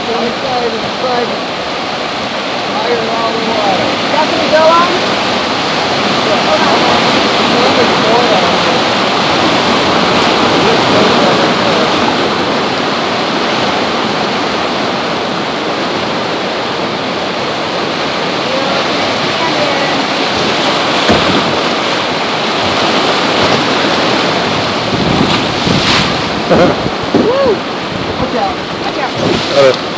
Outside and inside, higher than all the water. That's what we go on? Hold on. Woo! Watch out. Watch out.